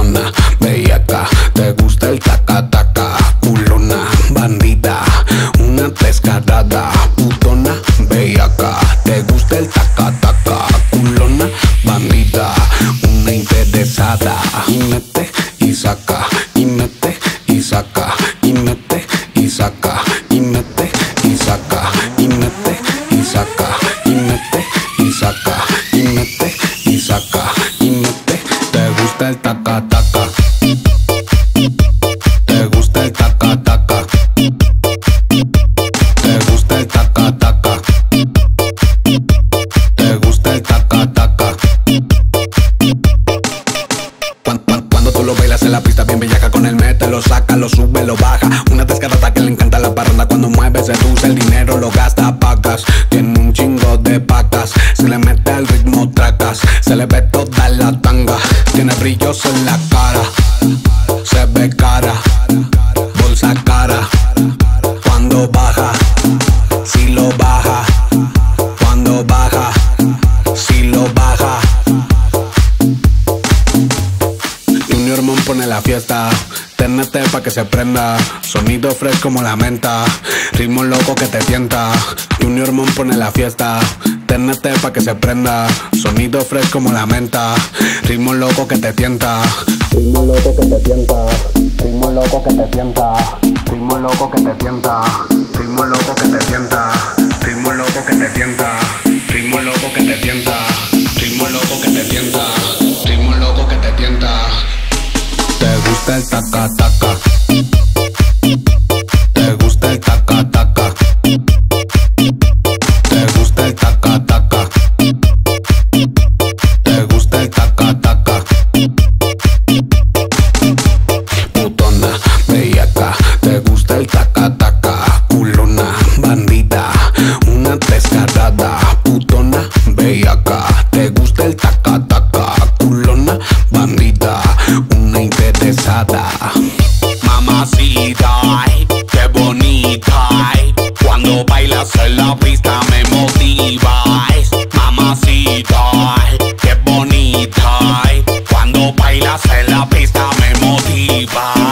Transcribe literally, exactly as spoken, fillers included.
Putona, bellaca, te gusta el taca taca. Culona, bandida, una descarada. Putona, bellaca, te gusta el taca taca. Culona, bandida, una interesada. Y mete y saca, y mete y saca, y mete y saca, y mete y saca, y mete y saca, y mete y saca, y mete y saca, y mete. Te gusta el taca taca, te gusta el taca taca, te gusta el taca taca, te gusta el taca taca. Cuando tú lo bailas en la pista bien bellaca, con el mete lo saca, lo sube, lo baja. Una descarada que le encanta la parranda. Cuando mueve seduce, el dinero lo gasta, pagas. Tiene un chingo de pacas, se le mete al ritmo tracas. Se le ve toda la tanga, tiene brillos en la cara. Se ve cara, bolsa cara. Cuando baja, si lo baja. Cuando baja, si lo baja. Junior Mon pone la fiesta, ténete pa' que se prenda. Sonido fresco como la menta, ritmo loco que te tienta. Junior Mon pone la fiesta, ténete pa' que se prenda. Sonido fresco como la menta, ritmo loco que te tienta. Ritmo loco que te tienta, ritmo loco que te tienta, ritmo loco que te tienta, ritmo loco que te tienta, ritmo loco que te tienta, ritmo loco que te tienta, ritmo loco que te tienta, ritmo loco que te tienta. Te gusta el taca taca, te gusta el taca taca, te gusta el taca taca, te gusta el taca taca. Putona, bellaca, te gusta el taca taca. Culona, bandida, una descarada. Putona, bellaca, te gusta el taca taca. Culona, bandida, una interesada. Mamacita, ay, qué bonita, ay. Cuando bailas en la pista me motivas. Mamacita, ay, qué bonita, ay. Cuando bailas en la pista me motivas.